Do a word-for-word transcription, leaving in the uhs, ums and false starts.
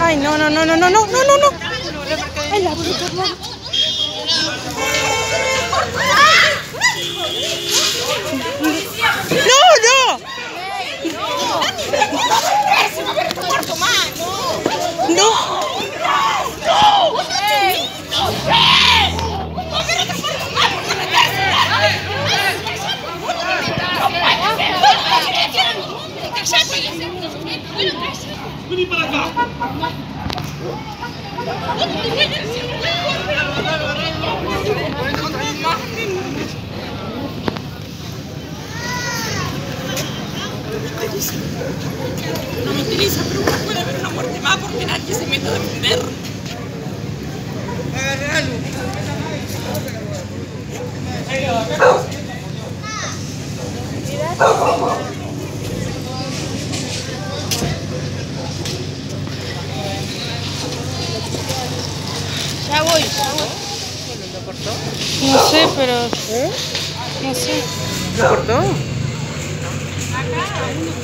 Ay, no, no, no, no, no, no, no, no, no. Ay, la puta madre. No, no. No. Vení para acá. No me utiliza, pero puede haber una muerte más porque nadie se mete a defender. Ya voy, ya voy. No sé, pero... ¿Eh? No sé. ¿Lo cortó?